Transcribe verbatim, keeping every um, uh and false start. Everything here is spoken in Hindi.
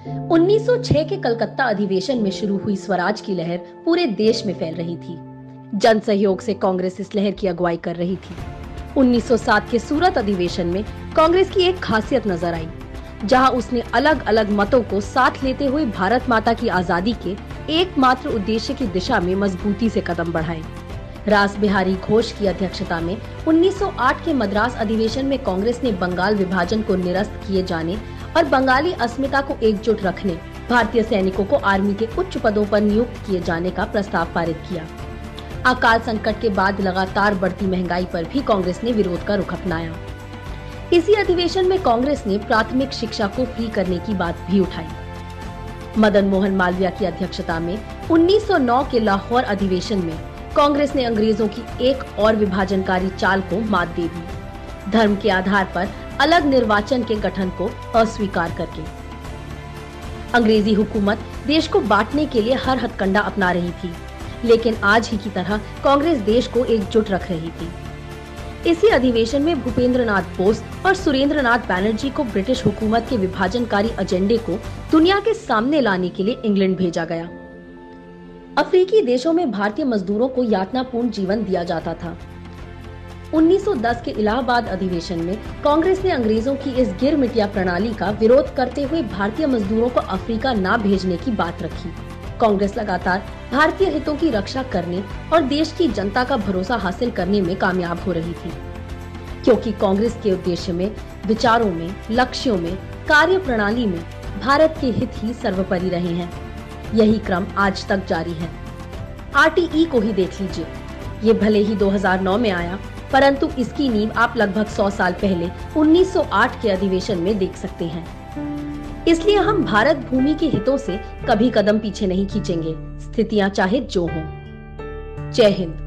उन्नीस सौ छह के कलकत्ता अधिवेशन में शुरू हुई स्वराज की लहर पूरे देश में फैल रही थी। जन सहयोग से कांग्रेस इस लहर की अगुवाई कर रही थी। उन्नीस सौ सात के सूरत अधिवेशन में कांग्रेस की एक खासियत नजर आई, जहां उसने अलग अलग मतों को साथ लेते हुए भारत माता की आजादी के एकमात्र उद्देश्य की दिशा में मजबूती से कदम बढ़ाए। रास बिहारी घोष की अध्यक्षता में उन्नीस सौ आठ के मद्रास अधिवेशन में कांग्रेस ने बंगाल विभाजन को निरस्त किए जाने और बंगाली अस्मिता को एकजुट रखने, भारतीय सैनिकों को आर्मी के उच्च पदों पर नियुक्त किए जाने का प्रस्ताव पारित किया। अकाल संकट के बाद लगातार बढ़ती महंगाई पर भी कांग्रेस ने विरोध का रुख अपनाया। इसी अधिवेशन में कांग्रेस ने प्राथमिक शिक्षा को फ्री करने की बात भी उठाई। मदन मोहन मालवीय की अध्यक्षता में उन्नीस सौ नौ के लाहौर अधिवेशन में कांग्रेस ने अंग्रेजों की एक और विभाजनकारी चाल को मात दे दी, धर्म के आधार पर अलग निर्वाचन के गठन को अस्वीकार करके। अंग्रेजी हुकूमत देश को बांटने के लिए हर हथकंडा अपना रही थी, लेकिन आज ही की तरह कांग्रेस देश को एकजुट रख रही थी। इसी अधिवेशन में भूपेंद्र नाथ बोस और सुरेंद्र नाथ बैनर्जी को ब्रिटिश हुकूमत के विभाजनकारी एजेंडे को दुनिया के सामने लाने के लिए इंग्लैंड भेजा गया। अफ्रीकी देशों में भारतीय मजदूरों को यातनापूर्ण जीवन दिया जाता था। उन्नीस सौ दस के इलाहाबाद अधिवेशन में कांग्रेस ने अंग्रेजों की इस गिरमिटिया प्रणाली का विरोध करते हुए भारतीय मजदूरों को अफ्रीका न भेजने की बात रखी। कांग्रेस लगातार भारतीय हितों की रक्षा करने और देश की जनता का भरोसा हासिल करने में कामयाब हो रही थी, क्योंकि कांग्रेस के उद्देश्य में, विचारों में, लक्ष्यों में, कार्य प्रणाली में भारत के हित ही सर्वोपरि रहे हैं। यही क्रम आज तक जारी है। आरटीई को ही देख लीजिए। ये भले ही दो हज़ार नौ में आया, परंतु इसकी नींव आप लगभग सौ साल पहले उन्नीस सौ आठ के अधिवेशन में देख सकते हैं। इसलिए हम भारत भूमि के हितों से कभी कदम पीछे नहीं खींचेंगे, स्थितियां चाहे जो हों। जय हिंद।